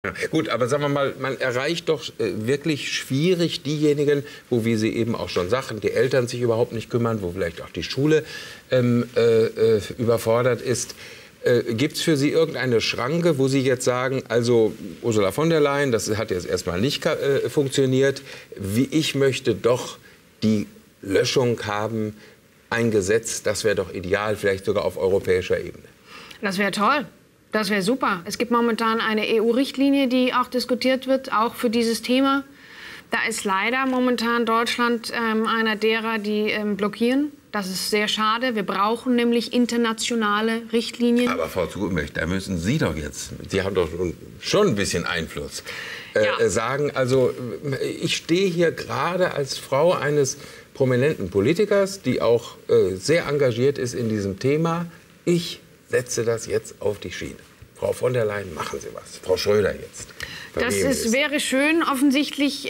Ja, gut, aber sagen wir mal, man erreicht doch wirklich schwierig diejenigen, wo, wie Sie eben auch schon sagten, die Eltern sich überhaupt nicht kümmern, wo vielleicht auch die Schule überfordert ist. Gibt es für Sie irgendeine Schranke, wo Sie jetzt sagen, also Ursula von der Leyen, das hat jetzt erstmal nicht funktioniert, wie ich möchte doch die Löschung haben, ein Gesetz, das wäre doch ideal, vielleicht sogar auf europäischer Ebene? Das wäre toll. Das wäre super. Es gibt momentan eine EU-Richtlinie, die auch diskutiert wird, auch für dieses Thema. Da ist leider momentan Deutschland einer derer, die blockieren. Das ist sehr schade. Wir brauchen nämlich internationale Richtlinien. Aber Frau Zugemöcht, da müssen Sie doch jetzt, Sie haben doch schon ein bisschen Einfluss, sagen, also ich stehe hier gerade als Frau eines prominenten Politikers, die auch sehr engagiert ist in diesem Thema. Ich setze das jetzt auf die Schiene. Frau von der Leyen, machen Sie was. Frau Schröder jetzt. Wäre schön. Offensichtlich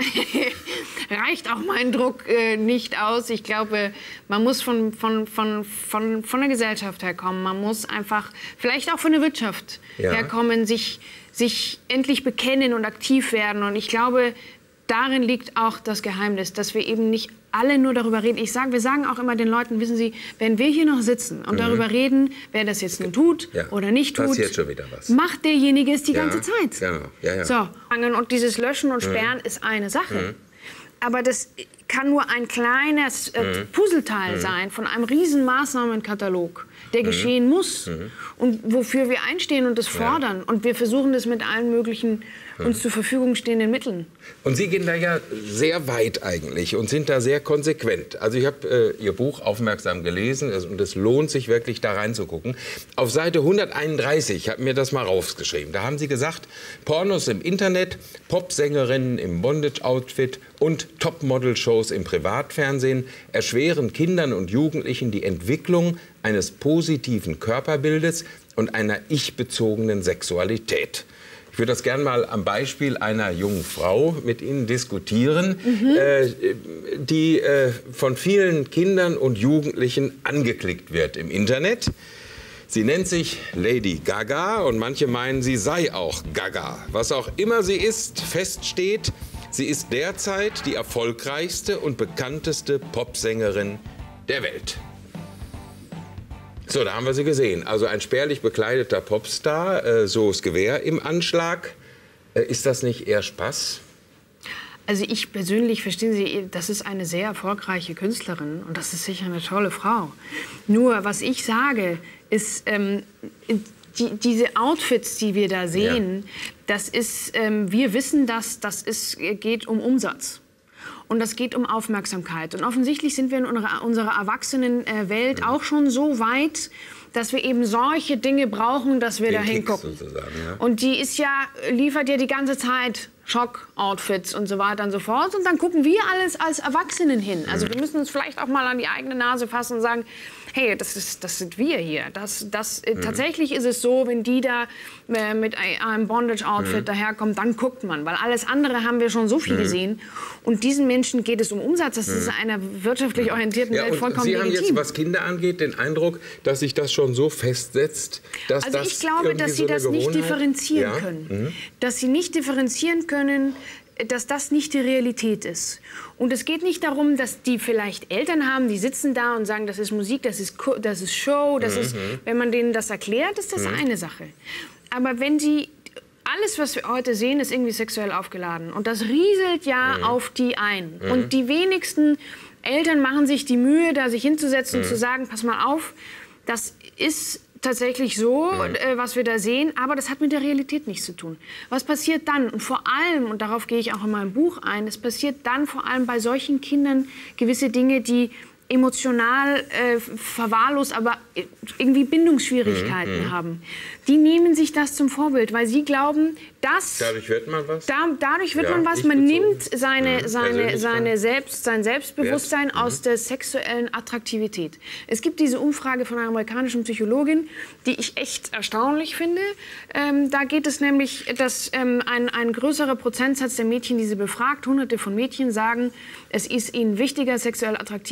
reicht auch mein Druck nicht aus. Ich glaube, man muss von der Gesellschaft herkommen. Man muss einfach, vielleicht auch von der Wirtschaft herkommen, sich endlich bekennen und aktiv werden. Und ich glaube, darin liegt auch das Geheimnis, dass wir eben nicht alle nur darüber reden. Wir sagen auch immer den Leuten, wissen Sie, wenn wir hier noch sitzen und darüber reden, wer das jetzt nun tut oder nicht tut, passiert schon wieder was. Macht derjenige es die ganze Zeit. Ja. So. Und dieses Löschen und Sperren ist eine Sache. Aber das kann nur ein kleines Puzzleteil sein von einem riesen Maßnahmenkatalog, der geschehen muss und wofür wir einstehen und das fordern. Und wir versuchen das mit allen möglichen uns zur Verfügung stehenden Mitteln. Und Sie gehen da ja sehr weit eigentlich und sind da sehr konsequent. Also ich habe Ihr Buch aufmerksam gelesen und es lohnt sich wirklich da reinzugucken. Auf Seite 131, ich habe mir das mal rausgeschrieben, da haben Sie gesagt, Pornos im Internet, Popsängerinnen im Bondage-Outfit und Topmodel-Shows im Privatfernsehen erschweren Kindern und Jugendlichen die Entwicklung eines positiven Körperbildes und einer ich-bezogenen Sexualität. Ich würde das gerne mal am Beispiel einer jungen Frau mit Ihnen diskutieren, die von vielen Kindern und Jugendlichen angeklickt wird im Internet. Sie nennt sich Lady Gaga und manche meinen, sie sei auch Gaga. Was auch immer sie ist, feststeht, sie ist derzeit die erfolgreichste und bekannteste Popsängerin der Welt. So, da haben wir sie gesehen. Also ein spärlich bekleideter Popstar, so das Gewehr im Anschlag. Ist das nicht eher Spaß? Also ich persönlich, verstehen Sie, das ist eine sehr erfolgreiche Künstlerin und das ist sicher eine tolle Frau. Nur, was ich sage, ist, diese Outfits, die wir da sehen, das ist, wir wissen, dass geht um Umsatz. Und das geht um Aufmerksamkeit. Und offensichtlich sind wir in unserer Erwachsenenwelt auch schon so weit, dass wir eben solche Dinge brauchen, dass wir da hingucken. Und die liefert ja die ganze Zeit Schock-Outfits und so weiter und so fort. Und dann gucken wir alles als Erwachsenen hin. Also wir müssen uns vielleicht auch mal an die eigene Nase fassen und sagen, hey, das sind wir hier. Tatsächlich ist es so, wenn die da mit einem Bondage-Outfit daherkommt, dann guckt man. Weil alles andere haben wir schon so viel gesehen. Und diesen Menschen geht es um Umsatz. Das ist in einer wirtschaftlich orientierten Welt vollkommen legitim. Sie haben jetzt, was Kinder angeht, den Eindruck, dass sich das schon so festsetzt, dass also ich glaube, dass sie das nicht differenzieren können. Dass sie nicht differenzieren können, dass das nicht die Realität ist. Und es geht nicht darum, dass die vielleicht Eltern haben, die sitzen da und sagen, das ist Musik, das ist Show, das ist, wenn man denen das erklärt, ist das eine Sache. Aber wenn sie, alles, was wir heute sehen, ist irgendwie sexuell aufgeladen. Und das rieselt auf die ein. Und die wenigsten Eltern machen sich die Mühe, da sich hinzusetzen und zu sagen, pass mal auf, das ist tatsächlich so, was wir da sehen, aber das hat mit der Realität nichts zu tun. Was passiert dann? Und vor allem, und darauf gehe ich auch in meinem Buch ein, es passiert dann vor allem bei solchen Kindern gewisse Dinge, die emotional verwahrlost, aber irgendwie Bindungsschwierigkeiten haben. Die nehmen sich das zum Vorbild, weil sie glauben, dass dadurch wird man was. Dadurch wird man was. Man nimmt sein Selbstbewusstsein aus der sexuellen Attraktivität. Es gibt diese Umfrage von einer amerikanischen Psychologin, die ich echt erstaunlich finde. Da geht es nämlich, dass ein größerer Prozentsatz der Mädchen, die sie befragt, Hunderte von Mädchen sagen, es ist ihnen wichtiger, sexuell attraktiv auszusehen,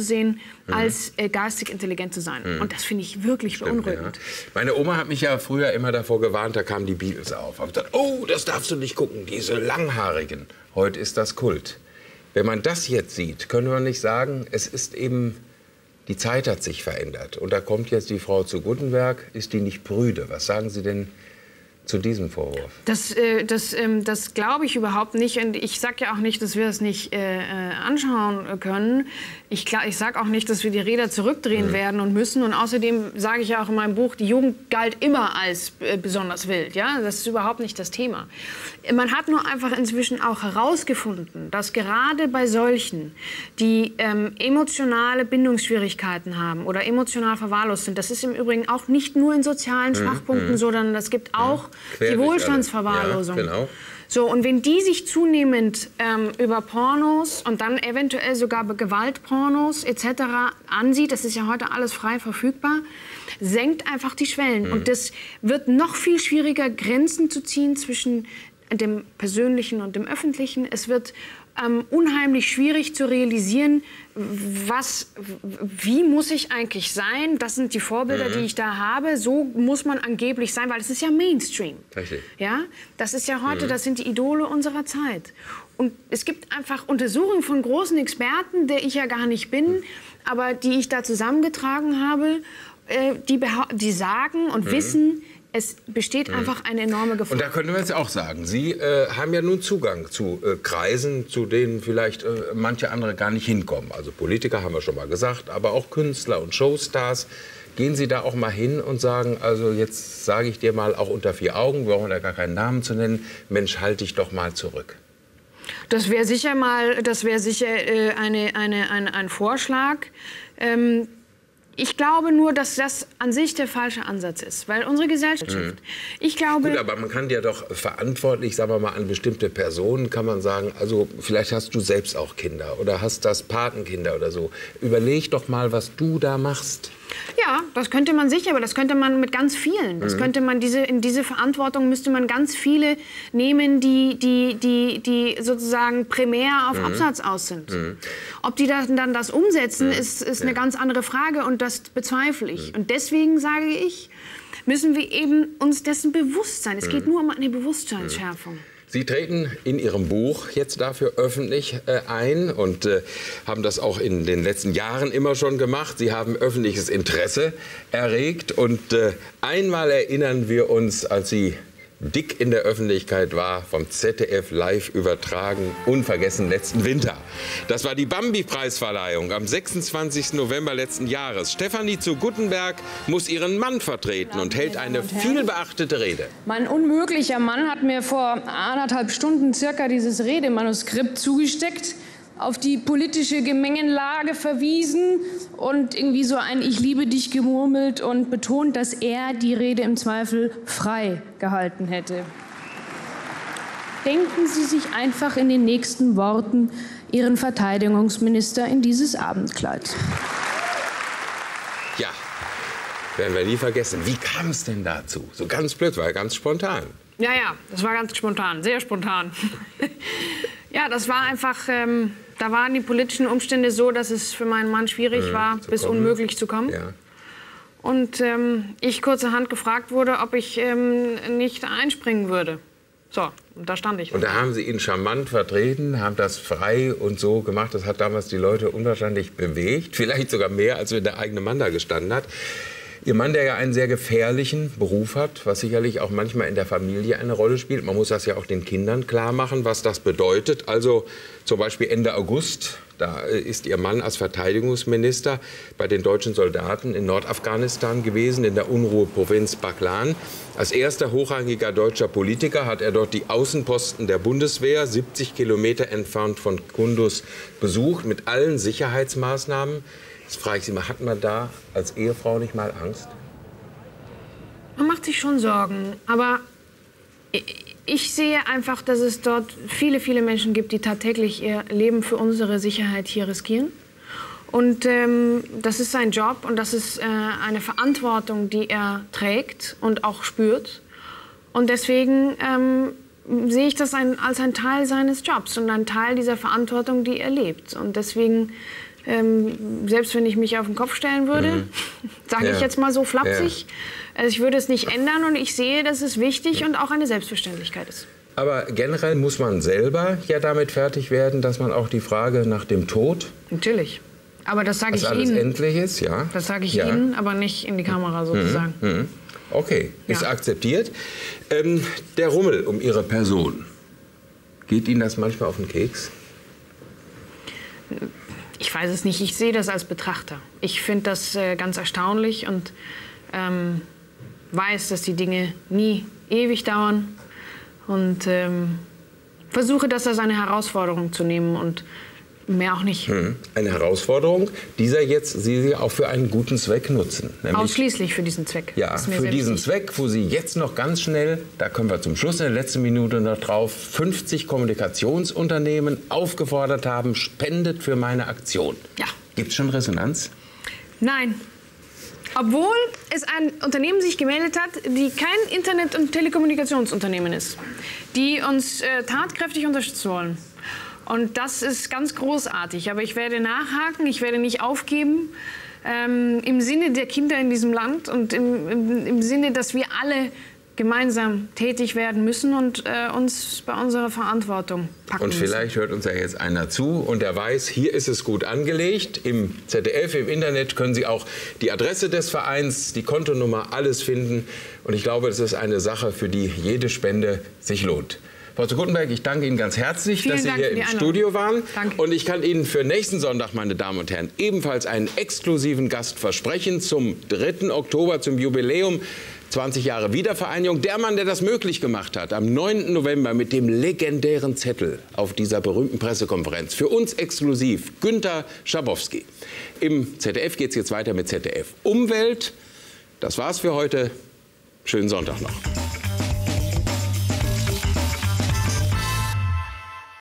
anzusehen, als geistig intelligent zu sein. Und das finde ich wirklich beunruhigend. Ja. Meine Oma hat mich ja früher immer davor gewarnt, da kamen die Beatles auf. Hab gesagt, oh, das darfst du nicht gucken, diese Langhaarigen. Heute ist das Kult. Wenn man das jetzt sieht, können wir nicht sagen, es ist eben, die Zeit hat sich verändert. Und da kommt jetzt die Frau zu Guttenberg, ist die nicht prüde? Was sagen Sie denn zu diesem Vorwurf? Das glaube ich überhaupt nicht. Und ich sage ja auch nicht, dass wir das nicht anschauen können. Ich sage auch nicht, dass wir die Räder zurückdrehen werden und müssen. Und außerdem sage ich ja auch in meinem Buch, die Jugend galt immer als besonders wild. Ja? Das ist überhaupt nicht das Thema. Man hat nur einfach inzwischen auch herausgefunden, dass gerade bei solchen, die emotionale Bindungsschwierigkeiten haben oder emotional verwahrlost sind, das ist im Übrigen auch nicht nur in sozialen Schwachpunkten, sondern das gibt auch die Wohlstandsverwahrlosung. Ja, genau. So, und wenn die sich zunehmend über Pornos und dann eventuell sogar Gewaltpornos etc. ansieht, das ist ja heute alles frei verfügbar, senkt einfach die Schwellen. Und das wird noch viel schwieriger, Grenzen zu ziehen zwischen dem Persönlichen und dem Öffentlichen. Es wird unheimlich schwierig zu realisieren, wie muss ich eigentlich sein? Das sind die Vorbilder, die ich da habe. So muss man angeblich sein, weil es ist ja Mainstream. Richtig. Ja, das ist ja heute, das sind die Idole unserer Zeit. Und es gibt einfach Untersuchungen von großen Experten, der ich ja gar nicht bin, aber die ich da zusammengetragen habe, die sagen und wissen, es besteht einfach eine enorme Gefahr. Und da könnte man jetzt auch sagen, Sie haben ja nun Zugang zu Kreisen, zu denen vielleicht manche andere gar nicht hinkommen. Also Politiker haben wir schon mal gesagt, aber auch Künstler und Showstars. Gehen Sie da auch mal hin und sagen, also jetzt sage ich dir mal auch unter vier Augen, wir brauchen da gar keinen Namen zu nennen, Mensch, halt dich doch mal zurück. Das wäre sicher ein Vorschlag. Ich glaube nur, dass das an sich der falsche Ansatz ist, weil unsere Gesellschaft, ich glaube... Gut, aber man kann ja doch verantwortlich, sagen wir mal, an bestimmte Personen kann man sagen, also vielleicht hast du selbst auch Kinder oder hast das Patenkinder oder so. Überleg doch mal, was du da machst. Ja, das könnte man sicher, aber das könnte man mit ganz vielen. Das könnte man in diese Verantwortung müsste man ganz viele nehmen, die sozusagen primär auf Absatz aus sind. Ob die dann das umsetzen, ist eine ganz andere Frage und das bezweifle ich. Und deswegen sage ich, müssen wir eben uns dessen bewusst sein. Es geht nur um eine Bewusstseinsschärfung. Sie treten in Ihrem Buch jetzt dafür öffentlich ein und haben das auch in den letzten Jahren immer schon gemacht. Sie haben öffentliches Interesse erregt und einmal erinnern wir uns, als Sie dick in der Öffentlichkeit war, vom ZDF live übertragen, unvergessen letzten Winter. Das war die Bambi-Preisverleihung am 26. November letzten Jahres. Stefanie zu Guttenberg muss ihren Mann vertreten und hält eine vielbeachtete Rede. Mein unmöglicher Mann hat mir vor 1,5 Stunden circa dieses Redemanuskript zugesteckt, auf die politische Gemengelage verwiesen und irgendwie so ein Ich liebe dich gemurmelt und betont, dass er die Rede im Zweifel frei gehalten hätte. Denken Sie sich einfach in den nächsten Worten Ihren Verteidigungsminister in dieses Abendkleid. Ja, werden wir nie vergessen. Wie kam es denn dazu? So ganz blöd, war ganz spontan. Ja, das war ganz spontan, sehr spontan. Ja, das war einfach, da waren die politischen Umstände so, dass es für meinen Mann schwierig war, bis unmöglich zu kommen. Ja. Und ich kurzerhand gefragt wurde, ob ich nicht einspringen würde. So, und da stand ich. Und da haben Sie ihn charmant vertreten, haben das frei und so gemacht. Das hat damals die Leute unwahrscheinlich bewegt. Vielleicht sogar mehr, als wenn der eigene Mann da gestanden hat. Ihr Mann, der ja einen sehr gefährlichen Beruf hat, was sicherlich auch manchmal in der Familie eine Rolle spielt. Man muss das ja auch den Kindern klar machen, was das bedeutet. Also zum Beispiel Ende August, da ist Ihr Mann als Verteidigungsminister bei den deutschen Soldaten in Nordafghanistan gewesen, in der Unruheprovinz Baghlan. Als erster hochrangiger deutscher Politiker hat er dort die Außenposten der Bundeswehr, 70 Kilometer entfernt von Kunduz, besucht, mit allen Sicherheitsmaßnahmen. Jetzt frage ich Sie mal, hat man da als Ehefrau nicht mal Angst? Man macht sich schon Sorgen, aber ich sehe einfach, dass es dort viele, viele Menschen gibt, die tagtäglich ihr Leben für unsere Sicherheit hier riskieren. Und das ist sein Job und das ist eine Verantwortung, die er trägt und auch spürt. Und deswegen sehe ich das als ein Teil seines Jobs und ein Teil dieser Verantwortung, die er lebt. Und deswegen selbst wenn ich mich auf den Kopf stellen würde, sage ich jetzt mal so flapsig. Also ich würde es nicht ändern und ich sehe, dass es wichtig und auch eine Selbstverständlichkeit ist. Aber generell muss man selber ja damit fertig werden, dass man auch die Frage nach dem Tod... Natürlich. Aber das sage ich Ihnen. Dass alles endlich ist, ja. Das sage ich Ihnen, aber nicht in die Kamera sozusagen. Okay, ist akzeptiert. Der Rummel um Ihre Person, geht Ihnen das manchmal auf den Keks? Ich weiß es nicht. Ich sehe das als Betrachter. Ich finde das ganz erstaunlich und weiß, dass die Dinge nie ewig dauern. Und versuche das als eine Herausforderung zu nehmen und mehr auch nicht. Eine Herausforderung, die Sie auch für einen guten Zweck nutzen. Ausschließlich für diesen Zweck. Ja, für diesen Zweck, wo Sie jetzt noch ganz schnell, da können wir zum Schluss in der letzten Minute noch drauf, 50 Kommunikationsunternehmen aufgefordert haben, spendet für meine Aktion. Ja. Gibt es schon Resonanz? Nein. Obwohl es ein Unternehmen sich gemeldet hat, die kein Internet- und Telekommunikationsunternehmen ist, die uns tatkräftig unterstützen wollen. Und das ist ganz großartig. Aber ich werde nachhaken, ich werde nicht aufgeben. Im Sinne der Kinder in diesem Land und im Sinne, dass wir alle gemeinsam tätig werden müssen und uns bei unserer Verantwortung packen müssen. Und vielleicht hört uns ja jetzt einer zu und der weiß, hier ist es gut angelegt. Im ZDF, im Internet können Sie auch die Adresse des Vereins, die Kontonummer, alles finden. Und ich glaube, das ist eine Sache, für die jede Spende sich lohnt. Frau zu Guttenberg, ich danke Ihnen ganz herzlich, dass Sie hier im Studio waren. Danke. Und ich kann Ihnen für nächsten Sonntag, meine Damen und Herren, ebenfalls einen exklusiven Gast versprechen zum 3. Oktober, zum Jubiläum 20 Jahre Wiedervereinigung. Der Mann, der das möglich gemacht hat, am 9. November mit dem legendären Zettel auf dieser berühmten Pressekonferenz. Für uns exklusiv, Günter Schabowski. Im ZDF geht es jetzt weiter mit ZDF Umwelt. Das war's für heute. Schönen Sonntag noch.